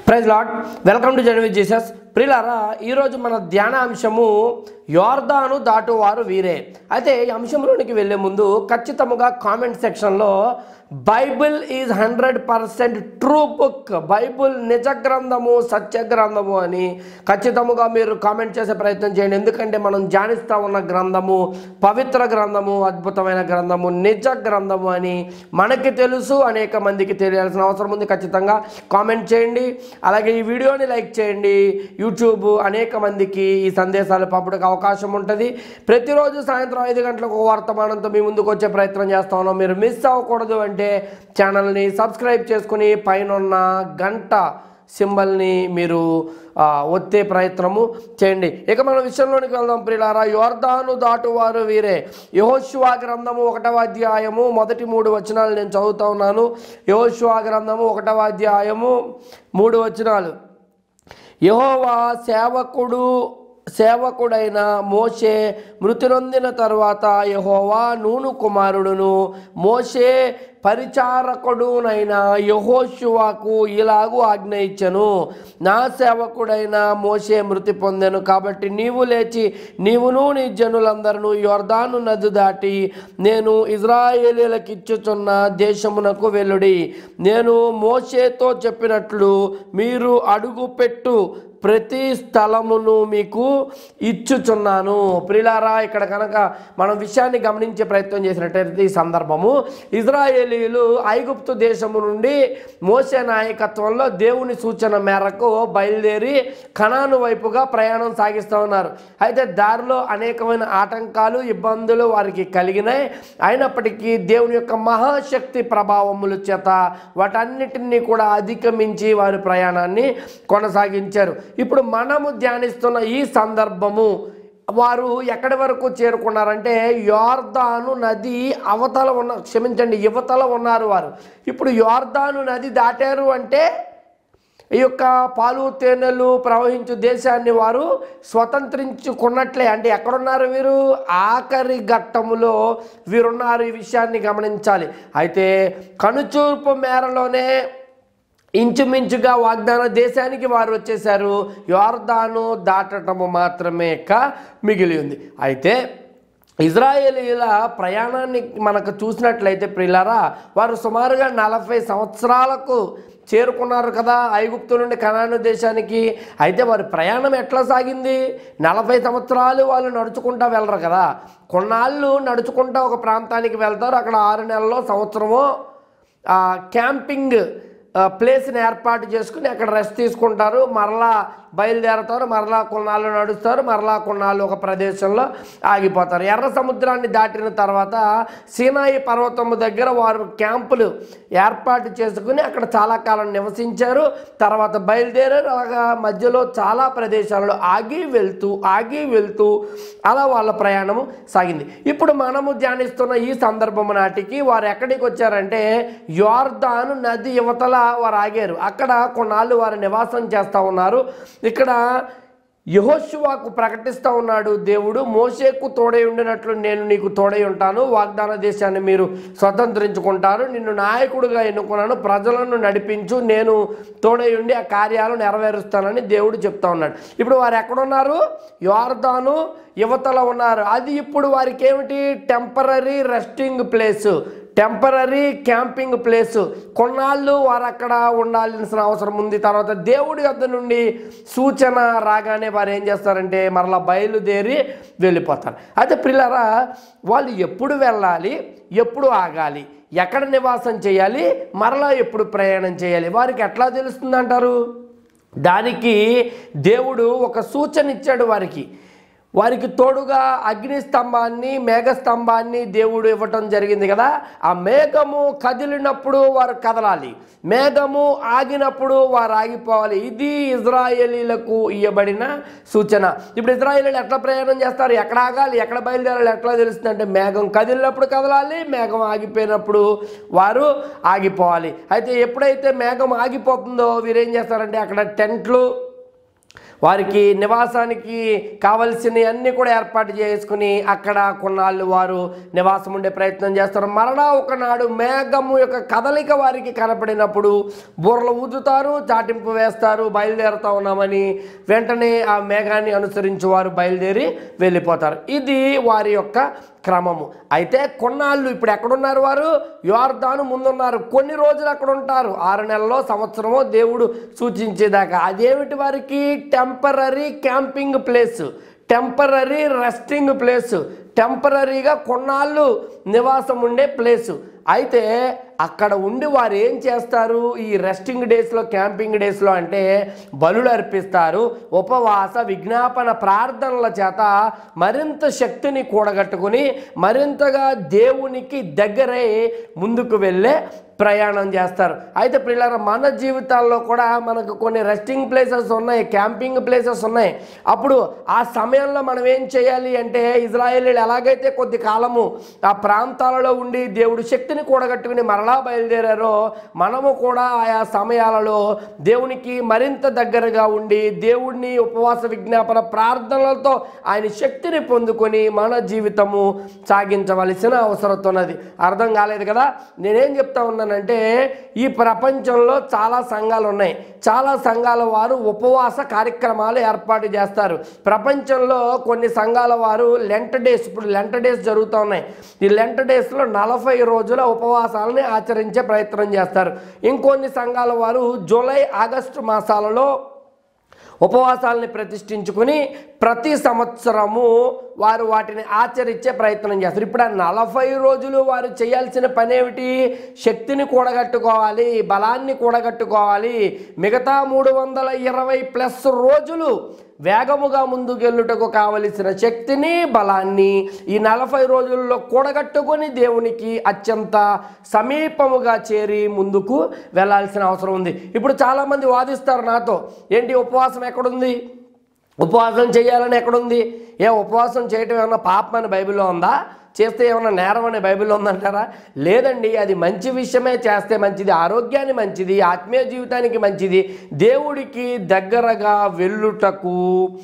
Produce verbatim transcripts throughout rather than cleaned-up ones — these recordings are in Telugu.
Praise lord, welcome to journey with Jesus. ప్రియులారా, ఈరోజు మన ధ్యాన అంశము యోర్దాను దాటువారు వీరే. అయితే ఈ అంశంలోనికి వెళ్ళే ముందు ఖచ్చితంగా కామెంట్ సెక్షన్లో Bible is hundred percent true book, Bible నిజ గ్రంథము, సత్య గ్రంథము అని ఖచ్చితంగా మీరు కామెంట్ చేసే ప్రయత్నం చేయండి. ఎందుకంటే మనం ధ్యానిస్తూ ఉన్న గ్రంథము పవిత్ర గ్రంథము, అద్భుతమైన గ్రంథము, నిజ గ్రంథము అని మనకి తెలుసు, అనేక మందికి తెలియాల్సిన అవసరం ఉంది. ఖచ్చితంగా కామెంట్ చేయండి. అలాగే ఈ వీడియోని లైక్ చేయండి. యూట్యూబ్ అనేక మందికి ఈ సందేశాలు పంపడానికి అవకాశం ఉంటుంది. ప్రతిరోజు సాయంత్రం ఐదు గంటలకు ఒక వర్తమానంతో మీ ముందుకు వచ్చే ప్రయత్నం చేస్తా ఉన్నాం. మీరు మిస్ అవ్వకూడదు అంటే ఛానల్ని సబ్స్క్రైబ్ చేసుకుని పైన ఉన్న గంట సింబల్ని మీరు ఒత్తే ప్రయత్నము చేయండి. ఇక మన విషయంలోనికి వెళ్దాం ప్రియులారా. యోర్దాను దాటువారు వీరే. యెహోషువ గ్రంథము ఒకటవ అధ్యాయము మొదటి మూడు వచనాలు నేను చదువుతా ఉన్నాను. యెహోషువ గ్రంథము ఒకటవ అధ్యాయము మూడు వచనాలు. యెహోవా సేవకుడు సేవకుడైన మోషే మృతి నొందిన తర్వాత యెహోవా నూను కుమారుడును మోషే పరిచారకుడునైన యెహోషువకు ఇలాగూ ఆజ్ఞ ఇచ్చెను. నా సేవకుడైన మోషే మృతి పొందెను కాబట్టి నీవు లేచి నీవును నీ జనులందరూ యోర్దాను నది దాటి నేను ఇజ్రాయేలీయులకు ఇచ్చుచున్న దేశమునకు వెళ్ళుడి. నేను మోషేతో చెప్పినట్లు మీరు అడుగుపెట్టు ప్రతి స్థలమును మీకు ఇచ్చుచున్నాను. ప్రియులారా, ఇక్కడ కనుక మనం విషయాన్ని గమనించే ప్రయత్నం చేసినట్టయితే ఈ సందర్భము ఇజ్రాయేలీయులు ఐగుప్తు దేశము నుండి మోషే నాయకత్వంలో దేవుని సూచన మేరకు బయలుదేరి కనాను వైపుగా ప్రయాణం సాగిస్తూ ఉన్నారు. అయితే దారిలో అనేకమైన ఆటంకాలు, ఇబ్బందులు వారికి కలిగినాయి. అయినప్పటికీ దేవుని యొక్క మహాశక్తి ప్రభావముల చేత వాటన్నిటినీ కూడా అధిగమించి వారి ప్రయాణాన్ని కొనసాగించారు. ఇప్పుడు మనము ధ్యానిస్తున్న ఈ సందర్భము వారు ఎక్కడి వరకు చేరుకున్నారంటే యోర్దాను నది అవతల ఉన్న క్షమించండి యువతల ఉన్నారు వారు. ఇప్పుడు యోర్దాను నది దాటారు అంటే ఈ యొక్క పాలు తేనెలు ప్రవహించు దేశాన్ని వారు స్వతంత్రించుకున్నట్లే. అంటే ఎక్కడున్నారు వీరు? ఆఖరి ఘట్టములో వీరున్నారు. ఈ విషయాన్ని గమనించాలి. అయితే కనుచూపు మేరలోనే ఇంచుమించుగా వాగ్దాన దేశానికి వారు వచ్చేసారు. యోర్దాను దాటటము మాత్రమే కా మిగిలి ఉంది. అయితే ఇజ్రాయేలీయుల ప్రయాణాన్ని మనకు చూసినట్లయితే ప్రియులారా, వారు సుమారుగా నలభై సంవత్సరాలకు చేరుకున్నారు కదా ఐగుప్తు నుండి కనాను దేశానికి. అయితే వారి ప్రయాణం ఎట్లా సాగింది? నలభై సంవత్సరాలు వాళ్ళు నడుచుకుంటూ వెళ్ళరు కదా. కొన్నాళ్ళు నడుచుకుంటూ ఒక ప్రాంతానికి వెళ్తారు. అక్కడ ఆరు నెలల్లో సంవత్సరమో క్యాంపింగ్ ప్లేస్ని ఏర్పాటు చేసుకుని అక్కడ రెస్ట్ తీసుకుంటారు. మరలా బయలుదేరతారు, మరలా కొన్నాళ్ళు నడుస్తారు, మరలా కొన్నాళ్ళు ఒక ప్రదేశంలో ఆగిపోతారు. ఎర్ర సముద్రాన్ని దాటిన తర్వాత సీనాయి పర్వతము దగ్గర వారు క్యాంపులు ఏర్పాటు చేసుకుని అక్కడ చాలా కాలం నివసించారు. తర్వాత బయలుదేరారు. అలాగా మధ్యలో చాలా ప్రదేశాలలో ఆగి వెళ్తూ ఆగి వెళ్తూ అలా వాళ్ళ ప్రయాణము సాగింది. ఇప్పుడు మనము ధ్యానిస్తున్న ఈ సందర్భం నాటికి వారు ఎక్కడికి వచ్చారంటే యోర్దాను నది యువతల వారు ఆగారు. అక్కడ కొన్నాళ్ళు వారు నివాసం చేస్తూ ఉన్నారు. ఇక్కడ యెహోషువకు ప్రకటిస్తూ ఉన్నాడు దేవుడు, మోషేకు తోడై ఉండినట్లు నేను నీకు తోడై ఉంటాను, వాగ్దాన దేశాన్ని మీరు స్వతంత్రించుకుంటారు, నిన్ను నాయకుడిగా ఎన్నుకున్నాను, ప్రజలను నడిపించు, నేను తోడై ఉండి ఆ కార్యాలు నెరవేరుస్తానని దేవుడు చెప్తా ఉన్నాడు. ఇప్పుడు వారు ఎక్కడున్నారు? యోర్దాను యువతల ఉన్నారు. అది ఇప్పుడు వారికి ఏమిటి? Temporary resting place, temporary camping place. కొన్నాళ్ళు వారు అక్కడ ఉండాల్సిన అవసరం ఉంది. తర్వాత దేవుడి వద్ద నుండి సూచన రాగానే వారు ఏం చేస్తారంటే మరలా బయలుదేరి వెళ్ళిపోతారు. అయితే ప్రియులారా, వాళ్ళు ఎప్పుడు వెళ్ళాలి, ఎప్పుడు ఆగాలి, ఎక్కడ నివాసం చేయాలి, మరలా ఎప్పుడు ప్రయాణం చేయాలి, వారికి ఎట్లా తెలుస్తుంది అంటారు? దానికి దేవుడు ఒక సూచన ఇచ్చాడు వారికి. వారికి తోడుగా అగ్ని స్తంభాన్ని, మేఘస్తంభాన్ని దేవుడు ఇవ్వటం జరిగింది కదా. ఆ మేఘము కదిలినప్పుడు వారు కదలాలి, మేఘము ఆగినప్పుడు వారు ఆగిపోవాలి. ఇది ఇజ్రాయేలీలకు ఇవ్వబడిన సూచన. ఇప్పుడు ఇజ్రాయేలీలు ఎట్లా ప్రయాణం చేస్తారు, ఎక్కడ ఆగాలి, ఎక్కడ బయలుదేరాలి ఎట్లా తెలుస్తుంది అంటే మేఘం కదిలినప్పుడు కదలాలి, మేఘం ఆగిపోయినప్పుడు వారు ఆగిపోవాలి. అయితే ఎప్పుడైతే మేఘం ఆగిపోతుందో వీరేం చేస్తారంటే అక్కడ టెంట్లు వారికి నివాసానికి కావలసినవి అన్నీ కూడా ఏర్పాటు చేసుకుని అక్కడ కొన్నాళ్ళు వారు నివాసం ఉండే ప్రయత్నం చేస్తారు. మరలా ఒకనాడు మేఘము యొక్క కదలిక వారికి కనపడినప్పుడు బూరలు ఊదుతారు, చాటింపు వేస్తారు, బయలుదేరుతా ఉన్నామని. వెంటనే ఆ మేఘాన్ని అనుసరించి వారు బయలుదేరి వెళ్ళిపోతారు. ఇది వారి యొక్క క్రమము. అయితే కొన్నాళ్ళు ఇప్పుడు ఎక్కడున్నారు వారు? యోర్దాను ముందున్నారు. కొన్ని రోజులు అక్కడ ఉంటారు, ఆరు నెలల్లో సంవత్సరమో దేవుడు సూచించేదాకా. అదేమిటి వారికి? Temporary camping place, temporary resting place, టెంపరరీగా కొన్నాళ్ళు నివాసం ఉండే ప్లేసు. అయితే అక్కడ ఉండి వారు ఏం చేస్తారు? ఈ రెస్టింగ్ డేస్లో, క్యాంపింగ్ డేస్లో అంటే బలులు అర్పిస్తారు. ఉపవాస విజ్ఞాపన ప్రార్థనల చేత మరింత శక్తిని కూడగట్టుకుని మరింతగా దేవునికి దగ్గరై ముందుకు వెళ్ళే ప్రయాణం చేస్తారు. అయితే పిల్లల మన జీవితాల్లో కూడా మనకు కొన్ని రెస్టింగ్ ప్లేసెస్ ఉన్నాయి, క్యాంపింగ్ ప్లేసెస్ ఉన్నాయి. అప్పుడు ఆ సమయంలో మనం ఏం చేయాలి అంటే, ఇజ్రాయేలీలు ఎలాగైతే కొద్ది కాలము ఆ ప్రాంతాలలో ఉండి దేవుడు శక్తిని కూడగట్టుకుని మరలా బయలుదేరారో, మనము కూడా ఆయా సమయాలలో దేవునికి మరింత దగ్గరగా ఉండి దేవుడిని ఉపవాస విజ్ఞాపన ప్రార్థనలతో ఆయన శక్తిని పొందుకొని మన జీవితము సాగించవలసిన అవసరం ఉన్నది. అర్థం కాలేదు కదా? నేనేం చెప్తా ఉన్నాను అంటే, ఈ ప్రపంచంలో చాలా సంఘాలు ఉన్నాయి. చాలా సంఘాల వారు ఉపవాస కార్యక్రమాలు ఏర్పాటు చేస్తారు. ప్రపంచంలో కొన్ని సంఘాల వారు లెంట్ డేస్, ఇప్పుడు లెంట్ డేస్ జరుగుతూ ఉన్నాయి. ఈ లెంట్ డేస్లో నలభై రోజుల ఉపవాసాలని ఆచరించే ప్రయత్నం చేస్తారు. ఇంకొన్ని సంఘాల వారు జూలై ఆగస్టు మాసాలలో ఉపవాసాలని ప్రతిష్ఠించుకుని ప్రతి సంవత్సరము వారు వాటిని ఆచరించే ప్రయత్నం చేస్తారు. ఇప్పుడు ఆ నలభై రోజులు వారు చేయాల్సిన పని ఏమిటి? శక్తిని కూడగట్టుకోవాలి, బలాన్ని కూడగట్టుకోవాలి. మిగతా మూడు వందల ఇరవై ప్లస్ రోజులు వేగముగా ముందుకెళ్ళుటకు కావలసిన శక్తిని, బలాన్ని ఈ నలభై రోజుల్లో కూడగట్టుకొని దేవునికి అత్యంత సమీపముగా చేరి ముందుకు వెళ్ళాల్సిన అవసరం ఉంది. ఇప్పుడు చాలామంది వాదిస్తారు నాతో, ఏంటి ఉపవాసం ఎక్కడుంది? ఉపవాసం చేయాలని ఎక్కడుంది? ఏ ఉపవాసం చేయటం ఏమన్నా పాపం అని బైబిల్లో ఉందా? చేస్తే ఏమన్నా నేరం అనే బైబిల్లో ఉందంటారా? లేదండి, అది మంచి విషయమే. చేస్తే మంచిది, ఆరోగ్యానికి మంచిది, ఆత్మీయ జీవితానికి మంచిది, దేవుడికి దగ్గరగా వెళ్ళుటకు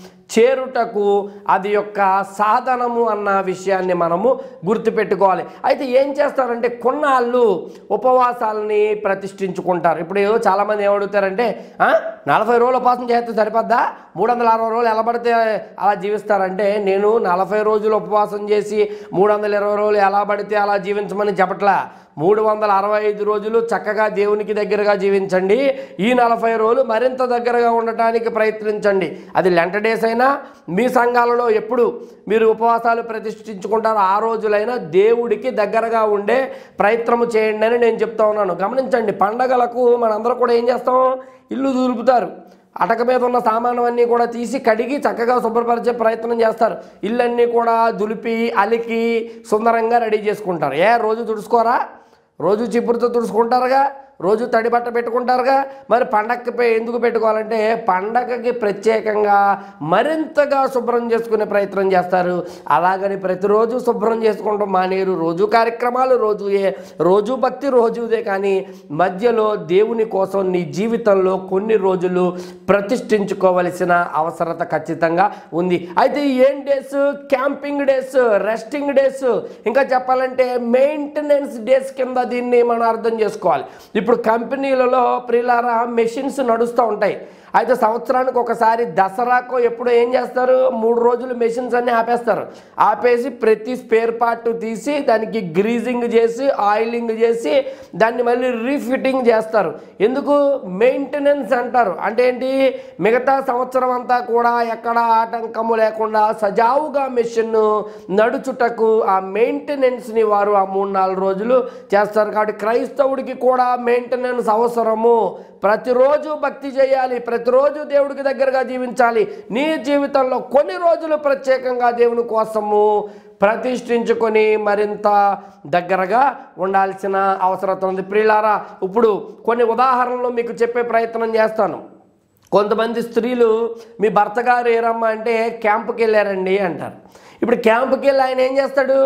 చేరుటకు అది యొక్క సాధనము అన్న విషయాన్ని మనము గుర్తుపెట్టుకోవాలి. అయితే ఏం చేస్తారంటే, కొన్నాళ్ళు ఉపవాసాలని ప్రతిష్ఠించుకుంటారు. ఇప్పుడు చాలామంది ఏమడుగుతారంటే, నలభై రోజులు ఉపవాసం చేస్తే సరిపోద్దా? మూడు వందల అరవై రోజులు ఎలా పడితే అలా జీవిస్తారంటే, నేను నలభై రోజులు ఉపవాసం చేసి మూడు వందల ఇరవై రోజులు ఎలా పడితే అలా జీవించమని చెప్పట్లా. మూడు వందల అరవై ఐదు రోజులు చక్కగా దేవునికి దగ్గరగా జీవించండి. ఈ నలభై రోజులు మరింత దగ్గరగా ఉండటానికి ప్రయత్నించండి. అది లెంట్ డేస్ అయినా, మీ సంఘాలలో ఎప్పుడు మీరు ఉపవాసాలు ప్రతిష్ఠించుకుంటారో ఆ రోజులైనా దేవుడికి దగ్గరగా ఉండే ప్రయత్నం చేయండి అని నేను చెప్తా ఉన్నాను. గమనించండి, పండగలకు మనందరూ కూడా ఏం చేస్తాం? ఇల్లు దులుపుతారు. అటక మీద ఉన్న సామాను అన్నీ కూడా తీసి కడిగి చక్కగా శుభ్రపరిచే ప్రయత్నం చేస్తారు. ఇల్లన్నీ కూడా దులిపి అలికి సుందరంగా రెడీ చేసుకుంటారు. ఏ రోజు తుడుచుకోరా? రోజు చిపురుతో తుడుచుకుంటారుగా, రోజు తడి బట్ట పెట్టుకుంటారుగా. మరి పండగకి ఎందుకు పెట్టుకోవాలంటే, పండగకి ప్రత్యేకంగా మరింతగా శుభ్రం చేసుకునే ప్రయత్నం చేస్తారు. అలాగని ప్రతిరోజు శుభ్రం చేసుకుంటాం మానేరు. రోజు కార్యక్రమాలు రోజు ఏ రోజు భక్తి రోజుదే, కానీ మధ్యలో దేవుని కోసం నీ జీవితంలో కొన్ని రోజులు ప్రతిష్ఠించుకోవలసిన అవసరత ఖచ్చితంగా ఉంది. అయితే ఏం days? Camping days, resting days, ఇంకా చెప్పాలంటే మెయింటెనెన్స్ డేస్ కింద దీన్ని మనం అర్థం చేసుకోవాలి. ఇప్పుడు కంపెనీలలో ప్రియులారా మెషిన్స్ నడుస్తూ ఉంటాయి. అయితే సంవత్సరానికి ఒకసారి దసరాకు ఎప్పుడు ఏం చేస్తారు? మూడు రోజులు మెషిన్స్ అన్నీ ఆపేస్తారు. ఆపేసి ప్రతి స్పేర్ పార్ట్ తీసి దానికి గ్రీజింగ్ చేసి ఆయిలింగ్ చేసి దాన్ని మళ్ళీ రీఫిట్టింగ్ చేస్తారు. ఎందుకు? మెయింటెనెన్స్ అంటారు. అంటే ఏంటి? మిగతా సంవత్సరం అంతా కూడా ఎక్కడ ఆటంకము లేకుండా సజావుగా మెషిన్ నడుచుటకు ఆ మెయింటెనెన్స్ని వారు ఆ మూడు నాలుగు రోజులు చేస్తారు. కాబట్టి క్రైస్తవుడికి కూడా మెయింటెనెన్స్ అవసరము. ప్రతిరోజు భక్తి చేయాలి, ప్రతిరోజు దేవుడికి దగ్గరగా జీవించాలి. నీ జీవితంలో కొన్ని రోజులు ప్రత్యేకంగా దేవుని కోసము ప్రతిష్ఠించుకొని మరింత దగ్గరగా ఉండాల్సిన అవసరం ఉంది. ప్రియులారా, ఇప్పుడు కొన్ని ఉదాహరణలు మీకు చెప్పే ప్రయత్నం చేస్తాను. కొంతమంది స్త్రీలు, మీ భర్త గారు ఏరమ్మా అంటే క్యాంపుకి వెళ్ళారండి అంటారు. ఇప్పుడు క్యాంపుకి వెళ్ళి ఆయన ఏం చేస్తాడు?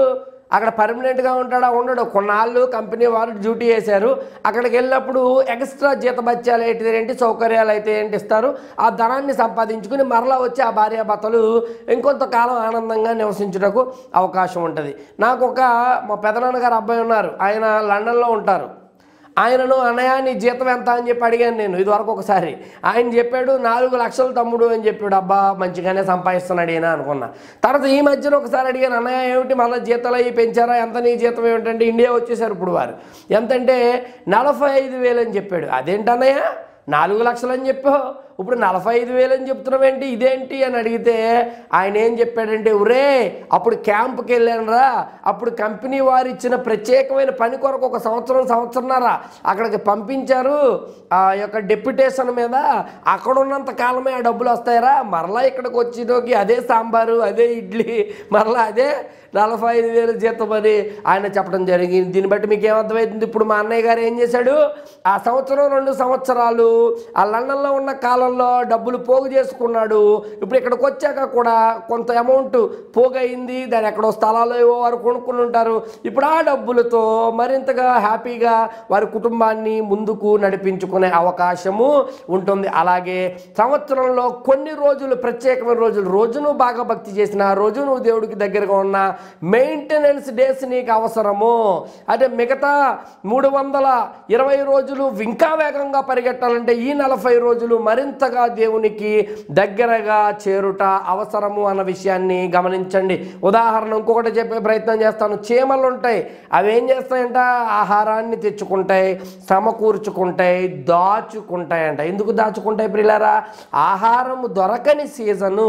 అక్కడ పర్మనెంట్గా ఉంటాడా? ఉండడు. కొన్నాళ్ళు కంపెనీ వారు డ్యూటీ చేశారు. అక్కడికి వెళ్ళినప్పుడు ఎక్స్ట్రా జీతభత్యాలు ఏంటి ఏంటి సౌకర్యాలు అయితే ఏంటి ఇస్తారు. ఆ ధనాన్ని సంపాదించుకుని మరలా వచ్చి ఆ భార్యాభర్తలు ఇంకొంతకాలం ఆనందంగా నివసించుటకు అవకాశం ఉంటుంది. నాకు ఒక మా పెదనాన్నగారు అబ్బాయి ఉన్నారు. ఆయన లండన్లో ఉంటారు. ఆయనను అన్నయ్య నీ జీతం ఎంత అని చెప్పి అడిగాను నేను ఇదివరకు ఒకసారి. ఆయన చెప్పాడు నాలుగు లక్షలు తమ్ముడు అని చెప్పాడు. అబ్బా మంచిగానే సంపాదిస్తున్నాడు ఈయన అనుకున్నా. తర్వాత ఈ మధ్యన ఒకసారి అడిగాను, అన్నయ్య ఏమిటి మళ్ళీ జీతాలు అవి పెంచారా, ఎంత నీ జీతం ఏమిటంటే ఇండియా వచ్చేసారు ఇప్పుడు వారు. ఎంతంటే నలభై ఐదు వేలు అని చెప్పాడు. అదేంటన్నయ్య నాలుగు లక్షలు అని చెప్పావు, ఇప్పుడు నలభై ఐదు వేలు అని చెప్తున్నావేంటి, ఇదేంటి అని అడిగితే ఆయన ఏం చెప్పాడంటే, ఒరే అప్పుడు క్యాంప్కి వెళ్ళాను రా, అప్పుడు కంపెనీ వారు ఇచ్చిన ప్రత్యేకమైన పని కొరకు ఒక సంవత్సరం సంవత్సరంన్నర అక్కడికి పంపించారు ఆ యొక్క డెప్యుటేషన్ మీద. అక్కడ ఉన్నంత కాలమే ఆ డబ్బులు వస్తాయరా, మరలా ఇక్కడికి వచ్చేటోకి అదే సాంబారు అదే ఇడ్లీ మరలా అదే నలభై ఐదు వేలు జీతం అని ఆయన చెప్పడం జరిగింది. దీన్ని బట్టి మీకు ఏమర్థమవుతుంది? ఇప్పుడు మా అన్నయ్య గారు ఏం చేశాడు, ఆ సంవత్సరం రెండు సంవత్సరాలు ఆ లండన్లో ఉన్న కాలంలో డబ్బులు పోగు చేసుకున్నాడు. ఇప్పుడు ఇక్కడికి వచ్చాక కూడా కొంత అమౌంట్ పోగు అయింది. దాని ఎక్కడో స్థలాలు ఏవో వారు కొనుక్కుని ఉంటారు. ఇప్పుడు ఆ డబ్బులతో మరింతగా హ్యాపీగా వారి కుటుంబాన్ని ముందుకు నడిపించుకునే అవకాశము ఉంటుంది. అలాగే సంవత్సరంలో కొన్ని రోజులు ప్రత్యేకమైన రోజులు, రోజు నువ్వు బాగా భక్తి చేసిన రోజు నువ్వు దేవుడికి దగ్గరగా ఉన్న మెయింటెనెన్స్ డేస్ నీకు అవసరము. అంటే మిగతా మూడు వందల ఇరవై రోజులు ఇంకా వేగంగా పరిగెట్టాలంటే ఈ నలభై రోజులు మరింతగా దేవునికి దగ్గరగా చేరుట అవసరము అన్న విషయాన్ని గమనించండి. ఉదాహరణ ఇంకొకటి చెప్పే ప్రయత్నం చేస్తాను. చీమలు ఉంటాయి, అవి ఏం చేస్తాయంట, ఆహారాన్ని తెచ్చుకుంటాయి, సమకూర్చుకుంటాయి, దాచుకుంటాయంట. ఎందుకు దాచుకుంటాయి ప్రియులారా? ఆహారం దొరకని సీజను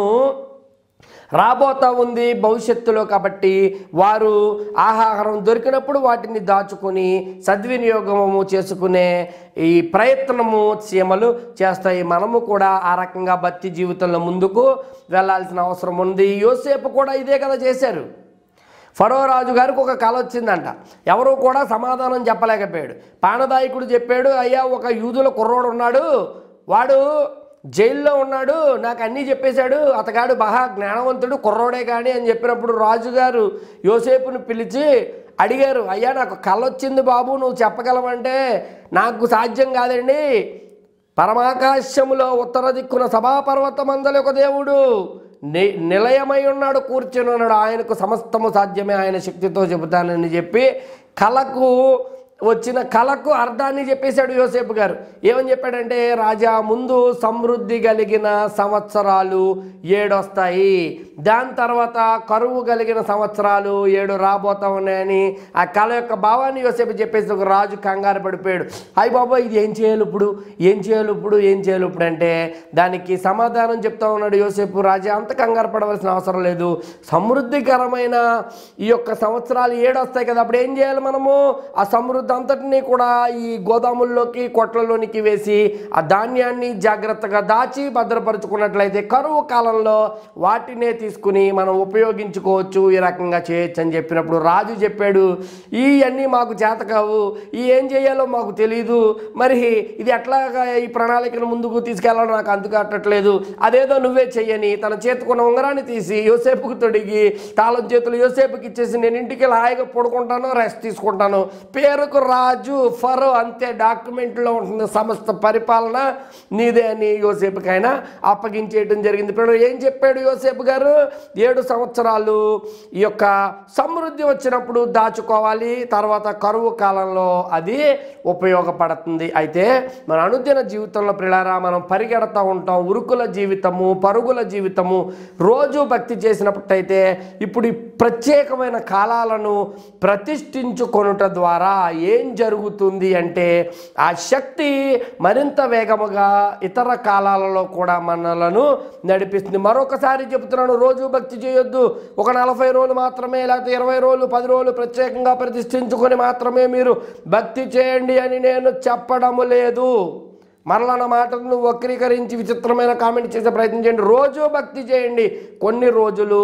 రాబోతా ఉంది భవిష్యత్తులో, కాబట్టి వారు ఆహారం దొరికినప్పుడు వాటిని దాచుకొని సద్వినియోగము చేసుకునే ఈ ప్రయత్నము చీమలు చేస్తాయి. మనము కూడా ఆ రకంగా భక్తి జీవితంలో ముందుకు వెళ్ళాల్సిన అవసరం ఉంది. యోసేపు కూడా ఇదే కదా చేశారు. ఫరో రాజు గారికి ఒక కళ వచ్చిందంట, ఎవరు కూడా సమాధానం చెప్పలేకపోయాడు. పానదాయకుడు చెప్పాడు, అయ్యా ఒక యూదుల కుర్రోడు ఉన్నాడు, వాడు జైల్లో ఉన్నాడు, నాకు అన్నీ చెప్పేశాడు, అతగాడు మహా జ్ఞానవంతుడు కుర్రోడే కానీ అని చెప్పినప్పుడు రాజుగారు యోసేపును పిలిచి అడిగారు, అయ్యా నాకు కళ వచ్చింది బాబు, నువ్వు చెప్పగలవంటే నాకు సాధ్యం కాదండి. పరమాకాశములో ఉత్తర దిక్కున సభాపర్వతమందలి ఒక దేవుడు ని నిలయమై ఉన్నాడు, కూర్చొని ఉన్నాడు, ఆయనకు సమస్తము సాధ్యమే, ఆయన శక్తితో చెబుతానని చెప్పి కళకు వచ్చిన కళకు అర్థాన్ని చెప్పేశాడు యోసేపు గారు. ఏమని చెప్పాడంటే, రాజా ముందు సమృద్ధి కలిగిన సంవత్సరాలు ఏడు వస్తాయి, దాని తర్వాత కరువు కలిగిన సంవత్సరాలు ఏడు రాబోతా ఉన్నాయని ఆ కళ యొక్క భావాన్ని యోసేపు చెప్పేసి ఒక రాజు కంగారు పడిపోయాడు. అయ్య బాబా ఇది ఏం చేయాలి ఇప్పుడు, ఏం చేయాలి ఇప్పుడు, ఏం చేయాలి ఇప్పుడు అంటే దానికి సమాధానం చెప్తా ఉన్నాడు యోసేపు. రాజా అంత కంగారు పడవలసిన అవసరం లేదు, సమృద్ధికరమైన ఈ యొక్క సంవత్సరాలు ఏడు వస్తాయి కదా, అప్పుడు ఏం చేయాలి మనము, ఆ సమృద్ధి అంతటినీ కూడా ఈ గోదాముల్లోకి కొట్లలోనికి వేసి ఆ ధాన్యాన్ని జాగ్రత్తగా దాచి భద్రపరుచుకున్నట్లయితే కరువు కాలంలో వాటినే తీసుకుని మనం ఉపయోగించుకోవచ్చు, ఈ రకంగా చేయొచ్చు అని చెప్పినప్పుడు రాజు చెప్పాడు, ఇవన్నీ మాకు చేత కావు, ఈ ఏం చేయాలో మాకు తెలియదు, మరి ఇది ఎట్లాగా ఈ ప్రణాళికను ముందుకు తీసుకెళ్ళాలో నాకు అందుకట్టట్లేదు, అదేదో నువ్వే చెయ్యని తన చేతుకున్న ఉంగరాన్ని తీసి యోసేపుకు తొడిగి తాళం చేతులు యోసేపుకి ఇచ్చేసి నేను ఇంటికి వెళ్ళి హాయిగా పడుకుంటాను, రెస్ట్ తీసుకుంటాను, పేరుకు రాజు ఫరో అంతే, డాక్యుమెంట్లో ఉంటుంది, సమస్త పరిపాలన నీదే అని యోసేపుకి ఆయన అప్పగించేయడం జరిగింది. ఇప్పుడు ఏం చెప్పాడు యోసేపు గారు, ఏడు సంవత్సరాలు ఈ యొక్క సమృద్ధి వచ్చినప్పుడు దాచుకోవాలి, తర్వాత కరువు కాలంలో అది ఉపయోగపడుతుంది. అయితే మన అనుదిన జీవితంలో ప్రియులారా మనం పరిగెడతా ఉంటాం, ఉరుకుల జీవితము పరుగుల జీవితము, రోజు భక్తి చేసినప్పుడైతే ఇప్పుడు ఈ ప్రత్యేకమైన కాలాలను ప్రతిష్ఠించుకొనుట ద్వారా ఏం జరుగుతుంది అంటే ఆ శక్తి మరింత వేగముగా ఇతర కాలాలలో కూడా మనలను నడిపిస్తుంది. మరొకసారి చెబుతున్నాను, రోజు భక్తి చేయొద్దు, ఒక నలభై రోజులు మాత్రమే లేకపోతే ఇరవై రోజులు పది రోజులు ప్రత్యేకంగా ప్రతిష్ఠించుకొని మాత్రమే మీరు భక్తి చేయండి అని నేను చెప్పడము లేదు. మరలా నా మాటలను వక్రీకరించి విచిత్రమైన కామెంట్ చేసే ప్రయత్నం చేయండి. రోజు భక్తి చేయండి, కొన్ని రోజులు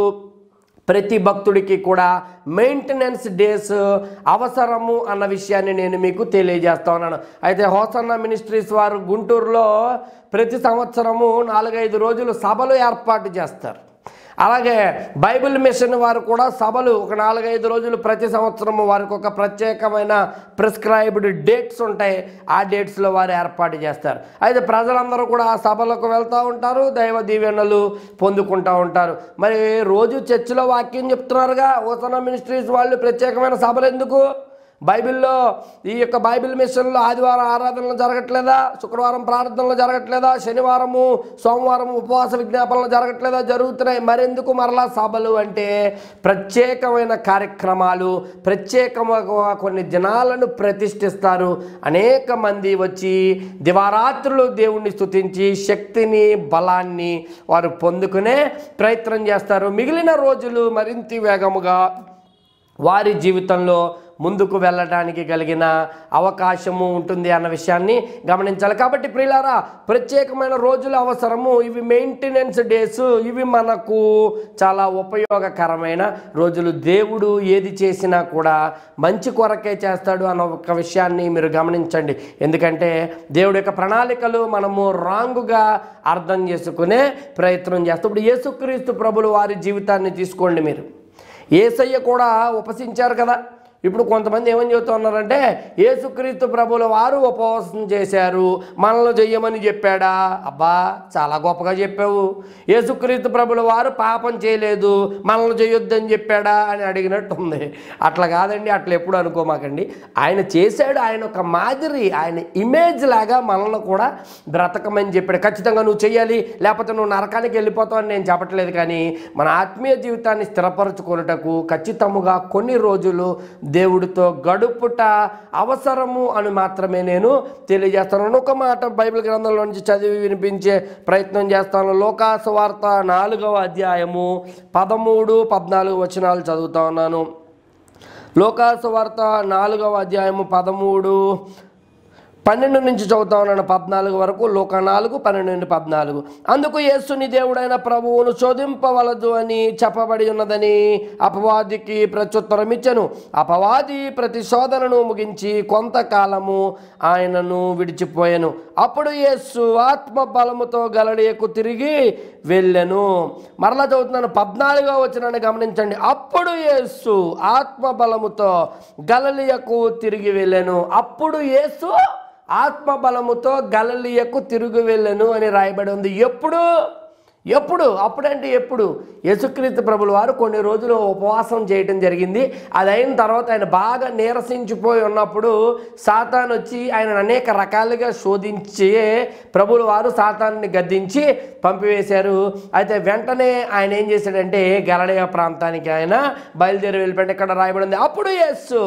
ప్రతి భక్తుడికి కూడా మెయింటెనెన్స్ డేస్ అవసరము అన్న విషయాన్ని నేను మీకు తెలియజేస్తా ఉన్నాను. అయితే హోసన్న మినిస్ట్రీస్ వారు గుంటూరులో ప్రతి సంవత్సరము నాలుగైదు రోజులు సభలు ఏర్పాటు చేస్తారు. అలాగే బైబిల్ మిషన్ వారు కూడా సభలు ఒక నాలుగైదు రోజులు ప్రతి సంవత్సరం వారికి ఒక ప్రత్యేకమైన ప్రిస్క్రైబ్డ్ డేట్స్ ఉంటాయి. ఆ డేట్స్లో వారు ఏర్పాటు చేస్తారు. అయితే ప్రజలందరూ కూడా ఆ సభలకు వెళ్తూ ఉంటారు, దైవ దీవెనలు పొందుకుంటూ ఉంటారు. మరి రోజు చర్చిలో వాక్యం చెప్తున్నారుగా హోసన్నా మినిస్ట్రీస్ వాళ్ళు, ప్రత్యేకమైన సభలు ఎందుకు? బైబిల్లో ఈ యొక్క బైబిల్ మిషన్లో ఆదివారం ఆరాధనలు జరగట్లేదా? శుక్రవారం ప్రార్థనలు జరగట్లేదా? శనివారము సోమవారం ఉపవాస విజ్ఞాపనలు జరగట్లేదా? జరుగుతున్నాయి. మరెందుకు మరలా సభలు అంటే ప్రత్యేకమైన కార్యక్రమాలు, ప్రత్యేకమైన కొన్ని దినాలను ప్రతిష్ఠిస్తారు. అనేక మంది వచ్చి దివారాత్రులు దేవుణ్ణి స్తుతించి శక్తిని బలాన్ని వారు పొందుకునే ప్రయత్నం చేస్తారు. మిగిలిన రోజులు మరింత వేగముగా వారి జీవితంలో ముందుకు వెళ్ళడానికి కలిగిన అవకాశము ఉంటుంది అన్న విషయాన్ని గమనించాలి. కాబట్టి ప్రియులారా, ప్రత్యేకమైన రోజుల అవసరము. ఇవి మెయింటెనెన్స్ డేస్, ఇవి మనకు చాలా ఉపయోగకరమైన రోజులు. దేవుడు ఏది చేసినా కూడా మంచి కొరకే చేస్తాడు అన్న ఒక విషయాన్ని మీరు గమనించండి. ఎందుకంటే దేవుడి యొక్క ప్రణాళికలు మనము రాంగుగా అర్థం చేసుకునే ప్రయత్నం చేస్తాం. ఇప్పుడు యేసుక్రీస్తు ప్రభులు వారి జీవితాన్ని తీసుకోండి. మీరు యేసయ్య కూడా ఉపసించారు కదా. ఇప్పుడు కొంతమంది ఏమని చెబుతూ ఉన్నారంటే యేసుక్రీస్తు ప్రభుల వారు ఉపవాసం చేశారు, మనల్ని చెయ్యమని చెప్పాడా? అబ్బా, చాలా గొప్పగా చెప్పావు. యేసుక్రీస్తు ప్రభుల వారు పాపం చేయలేదు, మనల్ని చేయొద్దని చెప్పాడా అని అడిగినట్టు ఉంది. అట్లా కాదండి, అట్లా ఎప్పుడు అనుకోమాకండి. ఆయన చేశాడు, ఆయన ఒక మాదిరి, ఆయన ఇమేజ్ లాగా మనల్ని కూడా బ్రతకమని చెప్పాడు. ఖచ్చితంగా నువ్వు చెయ్యాలి, లేకపోతే నువ్వు నరకానికి వెళ్ళిపోతావు అని నేను చెప్పట్లేదు. కానీ మన ఆత్మీయ జీవితాన్ని స్థిరపరచుకున్నటకు ఖచ్చితంగా కొన్ని రోజులు దేవుడితో గడుపుట అవసరము అని మాత్రమే నేను తెలియజేస్తాను. ఒక మాట బైబిల్ గ్రంథంలో నుంచి చదివి వినిపించే ప్రయత్నం చేస్తాను. లోకాసు వార్త నాలుగవ అధ్యాయము పదమూడు పద్నాలుగు వచనాలు చదువుతా ఉన్నాను. లోకాసు వార్త నాలుగవ అధ్యాయము పదమూడు పన్నెండు నుంచి చదువుతా ఉన్నాను పద్నాలుగు వరకు. లోక నాలుగు పన్నెండు నుండి పద్నాలుగు. అందుకు యేసుని దేవుడైన ప్రభువును శోధింపవలదు అని చెప్పబడి ఉన్నదని అపవాదికి ప్రత్యుత్తరం ఇచ్చెను. అపవాది ప్రతి శోధనను ముగించి కొంతకాలము ఆయనను విడిచిపోయెను. అప్పుడు యేసు ఆత్మ బలముతో గలిలయకు తిరిగి వెళ్ళెను. మరలా చదువుతున్నాను, పద్నాలుగో వచనాన్ని గమనించండి. అప్పుడు యేసు ఆత్మ బలముతో గలిలయకు తిరిగి వెళ్ళెను. అప్పుడు యేసు ఆత్మబలముతో గలిలయకు తిరిగి వెళ్ళెను అని రాయబడి ఉంది. ఎప్పుడు ఎప్పుడు అప్పుడంటే ఎప్పుడు? యేసుక్రీస్తు ప్రభుల వారు కొన్ని రోజులు ఉపవాసం చేయటం జరిగింది. అది అయిన తర్వాత ఆయన బాగా నీరసించిపోయి ఉన్నప్పుడు సాతాను వచ్చి ఆయన అనేక రకాలుగా శోధించి ప్రభుల వారు సాతాన్ని గద్దించి పంపివేశారు. అయితే వెంటనే ఆయన ఏం చేశాడంటే గలిలయ ప్రాంతానికి ఆయన బయలుదేరి వెళ్ళిపోయాడు. ఇక్కడ రాయబడింది, అప్పుడు యేసు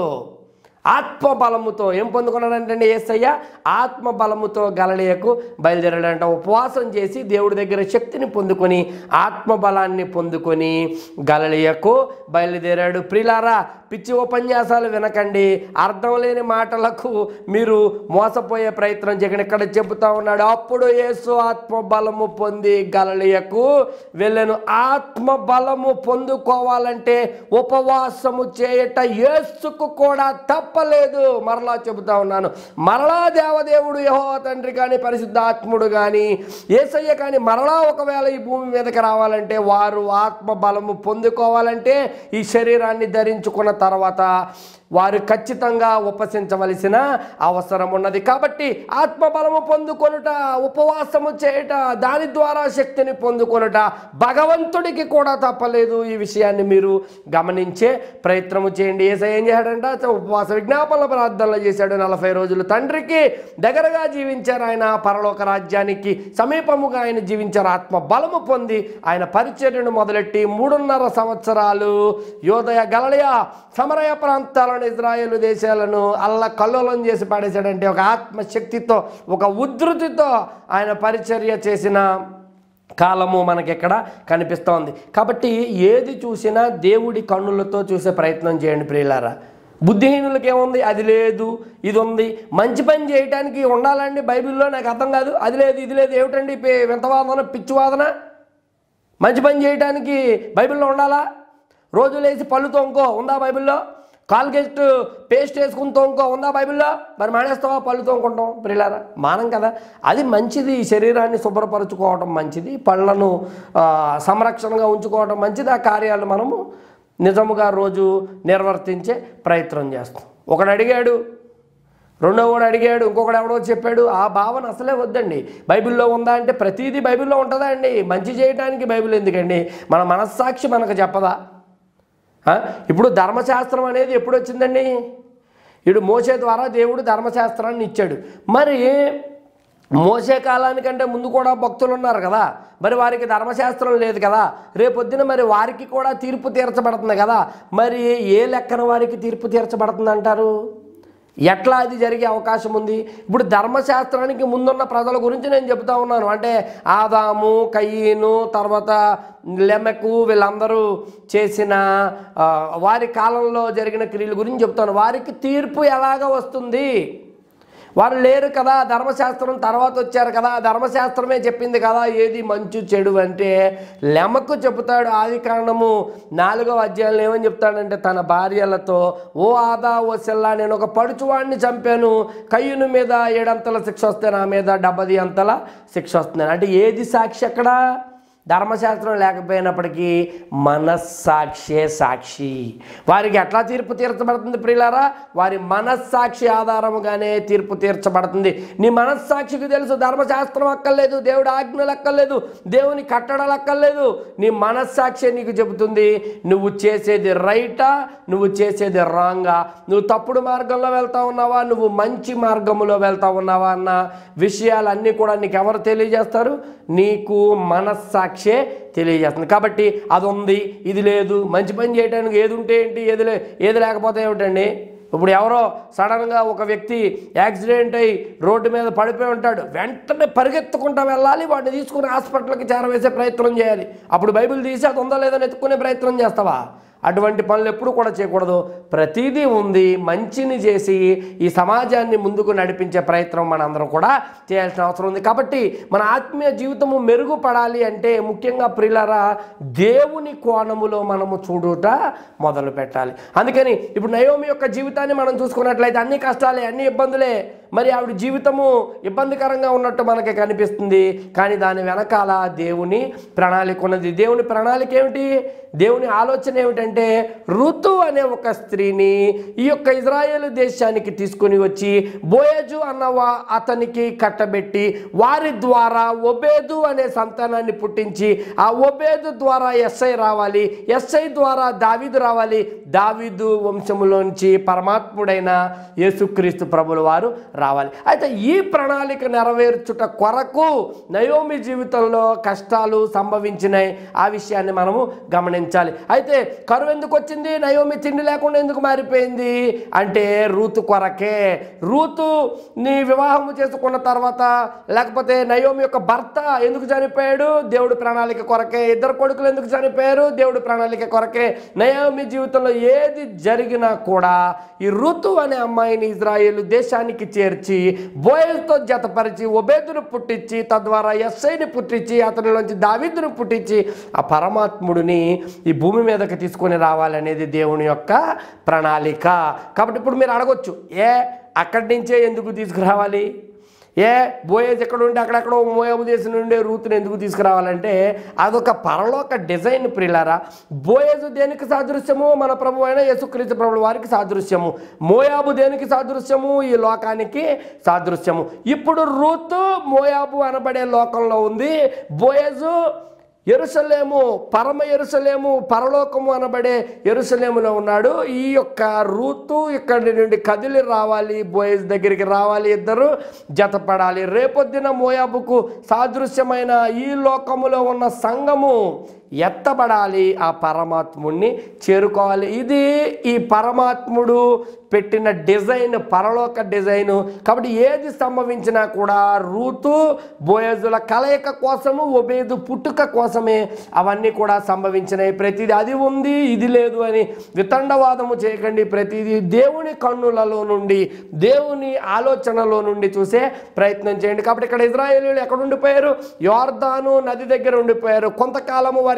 ఆత్మ బలముతో ఏం పొందుకున్నాడంటే యేసయ్య ఆత్మ బలముతో గలిలయకు బయలుదేరాడంట. ఉపవాసం చేసి దేవుడి దగ్గర శక్తిని పొందుకొని ఆత్మ బలాన్ని పొందుకొని గలిలయకు బయలుదేరాడు. ప్రియులారా, పిచ్చి ఉపన్యాసాలు వినకండి, అర్థం లేని మాటలకు మీరు మోసపోయే ప్రయత్నం చేయకండి. ఇక్కడ చెబుతా ఉన్నాడు, అప్పుడు యేసు ఆత్మ బలము పొంది గలిలయకు వెళ్ళెను. ఆత్మ బలము పొందుకోవాలంటే ఉపవాసము చేయట యేసుకు కూడా తప్పలేదు. మరలా చెబుతా ఉన్నాను, మరలా దేవదేవుడు యెహోవా తండ్రి కానీ పరిశుద్ధాత్ముడు కానీ యేసయ్య కానీ మరలా ఒకవేళ ఈ భూమి మీదకి రావాలంటే వారు ఆత్మ బలము పొందుకోవాలంటే ఈ శరీరాన్ని ధరించుకున్న తర్వాత వారు ఖచ్చితంగా ఉపసించవలసిన అవసరం ఉన్నది. కాబట్టి ఆత్మబలము పొందుకొనుట, ఉపవాసము చేయుట, దాని ద్వారా శక్తిని పొందుకొనుట భగవంతుడికి కూడా తప్పలేదు. ఈ విషయాన్ని మీరు గమనించే ప్రయత్నము చేయండి. యేసయ్య ఏం చేశాడంట? ఉపవాస విజ్ఞాపనల ప్రార్థనలు చేశాడు. నలభై రోజులు తండ్రికి దగ్గరగా జీవించారు. ఆయన పరలోక రాజ్యానికి సమీపముగా ఆయన జీవించారు. ఆత్మ బలము పొంది ఆయన పరిచర్యను మొదలెట్టి మూడున్నర సంవత్సరాలు యోదయ గలిలయ సమరయ ప్రాంతాలను ఇజ్రాయేలు దేశాలను అల్ల కల్లోలం చేసి పడేశాడంటే ఒక ఆత్మశక్తితో ఒక ఉద్ధృతితో ఆయన పరిచర్య చేసిన కాలము మనకెక్కడ కనిపిస్తోంది. కాబట్టి ఏది చూసినా దేవుడి కన్నులతో చూసే ప్రయత్నం చేయండి ప్రియులారా. బుద్ధిహీనులకి ఏముంది? అది లేదు ఇది ఉంది. మంచి పని చేయడానికి ఉండాలండి బైబిల్లో, నాకు అర్థం కాదు. అది లేదు ఇది లేదు ఏమిటండి వింత వాదన, పిచ్చి వాదన? మంచి పని చేయడానికి బైబిల్లో ఉండాలా? రోజు లేచి పళ్ళు తోముకో ఉందా బైబిల్లో? కాల్గేట్ పేస్ట్ వేసుకుని తోముకో ఉందా బైబిల్లో? మరి మానేస్తావా పళ్ళు తోముకుంటాం? ప్రియులారా, మానం కదా. అది మంచిది, శరీరాన్ని శుభ్రపరచుకోవడం మంచిది, పళ్ళను సంరక్షణగా ఉంచుకోవడం మంచిది. ఆ కార్యాలు మనము నిజముగా రోజు నిర్వర్తించే ప్రయత్నం చేస్తాం. ఒకడు అడిగాడు, రెండో వాడు అడిగాడు, ఇంకొకడు ఎవడో చెప్పాడు. ఆ భావన అసలే వద్దండి. బైబిల్లో ఉందా అంటే ప్రతిదీ బైబిల్లో ఉంటుందా అండి? మంచి చేయడానికి బైబిల్ ఎందుకండి? మన మనస్సాక్షి మనకు చెప్పదా? ఇప్పుడు ధర్మశాస్త్రం అనేది ఎప్పుడు వచ్చిందండి? ఇప్పుడు మోసే ద్వారా దేవుడు ధర్మశాస్త్రాన్ని ఇచ్చాడు. మరి మోసే కాలానికంటే ముందు కూడా భక్తులు ఉన్నారు కదా, మరి వారికి ధర్మశాస్త్రం లేదు కదా. రేపొద్దున మరి వారికి కూడా తీర్పు తీర్చబడుతుంది కదా. మరి ఏ లెక్కన వారికి తీర్పు తీర్చబడుతుంది అంటారు? ఎట్లా అది జరిగే అవకాశం ఉంది? ఇప్పుడు ధర్మశాస్త్రానికి ముందున్న ప్రజల గురించి నేను చెప్తా ఉన్నాను. అంటే ఆదాము, కయ్యను, తర్వాత లెమెకు, వీళ్ళందరూ చేసిన వారి కాలంలో జరిగిన క్రియల గురించి చెప్తాను. వారికి తీర్పు ఎలాగ వస్తుంది? వారు లేరు కదా, ధర్మశాస్త్రం తర్వాత వచ్చారు కదా, ధర్మశాస్త్రమే చెప్పింది కదా ఏది మంచు చెడు అంటే. లెమకు చెబుతాడు ఆది కాండము నాలుగవ అధ్యాయంలో ఏమని చెప్తాడంటే, తన భార్యలతో, ఓ ఆదా ఓ సెల్లా, నేను ఒక పడుచువాడిని చంపాను, కయ్యూను మీద ఏడంతల శిక్ష వస్తే నా మీద డెబ్బది అంతల శిక్ష వస్తుంది. అంటే ఏది సాక్షి అక్కడ? ధర్మశాస్త్రం లేకపోయినప్పటికీ మనస్సాక్షే సాక్షి. వారికి ఎట్లా తీర్పు తీర్చబడుతుంది ప్రియులారా? వారి మనస్సాక్షి ఆధారముగానే తీర్పు తీర్చబడుతుంది. నీ మనస్సాక్షికి తెలుసు ధర్మశాస్త్రం అక్కర్లేదు, దేవుడి ఆజ్ఞలు అక్కర్లేదు, దేవుని కట్టడలు అక్కర్లేదు. నీ మనస్సాక్షి నీకు చెబుతుంది నువ్వు చేసేది రైటా, నువ్వు చేసేది రాంగా, నువ్వు తప్పుడు మార్గంలో వెళ్తా ఉన్నావా, నువ్వు మంచి మార్గంలో వెళ్తా ఉన్నావా అన్న విషయాలన్నీ కూడా నీకు ఎవరు తెలియజేస్తారు? నీకు మనస్సాక్షే తెలియజేస్తుంది. కాబట్టి అది ఉంది, ఇది లేదు, మంచి పని చేయడానికి ఏది ఉంటే ఏంటి, ఏది లే ఏది లేకపోతే ఏమిటండి? ఇప్పుడు ఎవరో సడన్గా ఒక వ్యక్తి యాక్సిడెంట్ అయ్యి రోడ్డు మీద పడిపోయి ఉంటాడు, వెంటనే పరిగెత్తుకుంటూ వెళ్ళాలి, వాడిని తీసుకుని హాస్పిటల్కి చేరవేసే ప్రయత్నం చేయాలి. అప్పుడు బైబిల్ తీసి అది ఉందో లేదని ఎత్తుకునే ప్రయత్నం చేస్తావా? అటువంటి పనులు ఎప్పుడు కూడా చేయకూడదు. ప్రతిదీ ఉంది, మంచిని చేసి ఈ సమాజాన్ని ముందుకు నడిపించే ప్రయత్నం మనందరం కూడా చేయాల్సిన అవసరం ఉంది. కాబట్టి మన ఆత్మీయ జీవితము మెరుగుపడాలి అంటే ముఖ్యంగా ప్రియులారా దేవుని కోణములో మనము చూడుట మొదలు పెట్టాలి. అందుకని ఇప్పుడు నయోమి యొక్క జీవితాన్ని మనం చూసుకున్నట్లయితే అన్ని కష్టాలే, అన్ని ఇబ్బందులే. మరి ఆవిడ జీవితము ఇబ్బందికరంగా ఉన్నట్టు మనకి కనిపిస్తుంది, కానీ దాని వెనకాల దేవుని ప్రణాళిక ఉన్నది. దేవుని ప్రణాళిక ఏమిటి? దేవుని ఆలోచన ఏమిటంటే రుతు అనే ఒక స్త్రీని ఈ యొక్క ఇజ్రాయేలు దేశానికి తీసుకుని వచ్చి బోయజు అన్నవా అతనికి కట్టబెట్టి వారి ద్వారా ఒబేదు అనే సంతానాన్ని పుట్టించి ఆ ఒబేదు ద్వారా ఎస్ఐ రావాలి, ఎస్ఐ ద్వారా దావీదు రావాలి, దావీదు వంశములోంచి పరమాత్ముడైన యేసుక్రీస్తు ప్రభుల వారు రావాలి. అయితే ఈ ప్రణాళిక నెరవేర్చుట కొరకు నయోమి జీవితంలో కష్టాలు సంభవించినాయి. ఆ విషయాన్ని మనము గమనించాలి. అయితే కరువు ఎందుకు వచ్చింది? నయోమి తిండి లేకుండా ఎందుకు మారిపోయింది అంటే రూతు కొరకే. రూతు నీ వివాహము చేసుకున్న తర్వాత, లేకపోతే నయోమి యొక్క భర్త ఎందుకు చనిపోయాడు? దేవుడి ప్రణాళిక కొరకే. ఇద్దరు కొడుకులు ఎందుకు చనిపోయారు? దేవుడి ప్రణాళిక కొరకే. నయోమి జీవితంలో ఏది జరిగినా కూడా ఈ రూతు అనే అమ్మాయిని ఇజ్రాయేలు దేశానికి చేర్చి బోయజుతో జతపరిచి ఒబేదును పుట్టించి తద్వారా ఎస్ఐని పుట్టించి అతనిలోంచి దావీదును పుట్టించి ఆ పరమాత్ముడిని ఈ భూమి మీదకి తీసుకొని రావాలనేది దేవుని యొక్క ప్రణాళిక. కాబట్టి ఇప్పుడు మీరు అడగొచ్చు, ఏ అక్కడి నుంచే ఎందుకు తీసుకురావాలి? ఏ బోయేజ్ ఎక్కడ ఉండి అక్కడెక్కడో మోయాబు దేశం నుండి రూతుని ఎందుకు తీసుకురావాలంటే అదొక పరలోక డిజైన్ ప్రియులారా. బోయేజు దేనికి సాదృశ్యము? మన ప్రభు అయిన యేసుక్రీస్తు ప్రభుల వారికి సాదృశ్యము. మోయాబు దేనికి సాదృశ్యము? ఈ లోకానికి సాదృశ్యము. ఇప్పుడు రూతు మోయాబు అనబడే లోకంలో ఉంది, బోయేజు యెరూషలేము, పరమ యెరూషలేము, పరలోకము అనబడే యెరూషలేములో ఉన్నాడు. ఈ యొక్క రూతు ఇక్కడి నుండి కదిలి రావాలి, బోయజ్ దగ్గరికి రావాలి, ఇద్దరు జతపడాలి. రేపొద్దున మోయాబుకు సాదృశ్యమైన ఈ లోకములో ఉన్న సంఘము ఎత్తబడాలి, ఆ పరమాత్ముడిని చేరుకోవాలి. ఇది ఈ పరమాత్ముడు పెట్టిన డిజైన్, పరలోక డిజైను. కాబట్టి ఏది సంభవించినా కూడా రూతు బోయజుల కలయిక కోసము, ఒబేదు పుట్టుక కోసమే అవన్నీ కూడా సంభవించినాయి. ప్రతిదీ అది ఉంది ఇది లేదు అని వితండవాదము చేయకండి. ప్రతిదీ దేవుని కన్నులలో నుండి, దేవుని ఆలోచనలో నుండి చూసే ప్రయత్నం చేయండి. కాబట్టి ఇక్కడ ఇజ్రాయేలీయులు ఎక్కడ ఉండిపోయారు? యోర్దాను నది దగ్గర ఉండిపోయారు. కొంతకాలము వారికి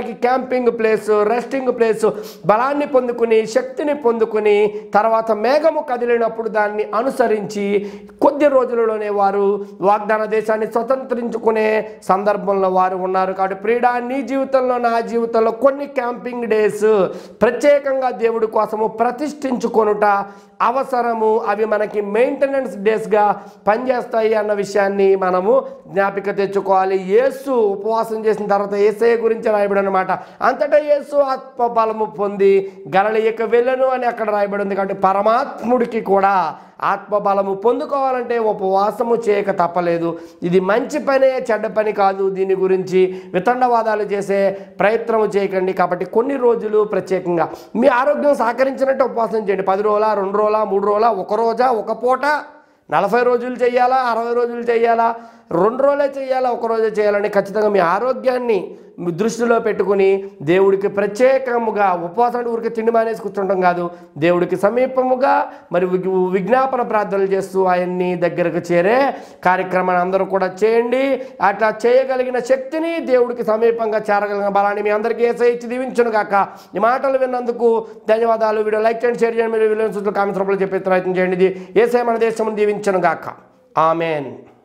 వారికి క్యాంపింగ్ ప్లేస్, రెస్టింగ్ ప్లేస్, బలాన్ని పొందుకుని శక్తిని పొందుకుని తర్వాత మేఘము కదిలినప్పుడు దాన్ని అనుసరించి కొద్ది రోజులలోనే వారు వాగ్దాన దేశాన్ని స్వతంత్రించుకునే సందర్భంలో వారు ఉన్నారు. కాబట్టి ప్రియుడా, నీ జీవితంలో నా జీవితంలో కొన్ని క్యాంపింగ్ డేస్ ప్రత్యేకంగా దేవుడి కోసము ప్రతిష్ఠించుకొనుట అవసరము. అవి మనకి మెయింటెనెన్స్ డేస్గా పనిచేస్తాయి అన్న విషయాన్ని మనము జ్ఞాపిక తెచ్చుకోవాలి. యేసు ఉపవాసం చేసిన తర్వాత యేసయ్య గురించి రాయబడి అనమాట. అంతటా యేసు ఆత్మ బలము పొంది గలిలయకు వెళ్ళెను అని అక్కడ రాయబడి ఉంది. కాబట్టి పరమాత్ముడికి కూడా ఆత్మబలము పొందుకోవాలంటే ఉపవాసము చేయక తప్పలేదు. ఇది మంచి పనే, చెడ్డ పని కాదు. దీని గురించి వితండవాదాలు చేసే ప్రయత్నం చేయకండి. కాబట్టి కొన్ని రోజులు ప్రత్యేకంగా మీ ఆరోగ్యం సహకరించినట్టు ఉపవాసం చేయండి. పది రోజుల, రెండు రోజుల, మూడు రోజుల, ఒక రోజా, ఒక పూట, నలభై రోజులు చేయాలా, అరవై రోజులు చేయాలా, రెండు రోజులే చేయాలా, ఒక రోజే చేయాలని ఖచ్చితంగా మీ ఆరోగ్యాన్ని దృష్టిలో పెట్టుకుని దేవుడికి ప్రత్యేకముగా ఉపవాసాన్ని ఊరికి తిండి మానేసి కూర్చుంటాం కాదు, దేవుడికి సమీపముగా మరి విజ్ఞాపన ప్రార్థనలు చేస్తూ ఆయన్ని దగ్గరకు చేరే కార్యక్రమాన్ని అందరూ కూడా చేయండి. అట్లా చేయగలిగిన శక్తిని, దేవుడికి సమీపంగా చేరగలిగిన బలాన్ని మీ అందరికీ యేసయ్య ఇచ్చి దీవించును గాక. ఈ మాటలు విన్నందుకు ధన్యవాదాలు. వీడియో లైక్ చేయండి, షేర్ చేయండి, మీరు విలువైన సూచనలు కామెంట్స్ రూపంలో చెప్పే ప్రయత్నం చేయండి. ఇది యేసయ్య మన దేశం దీవించును గాక. ఆమెన్.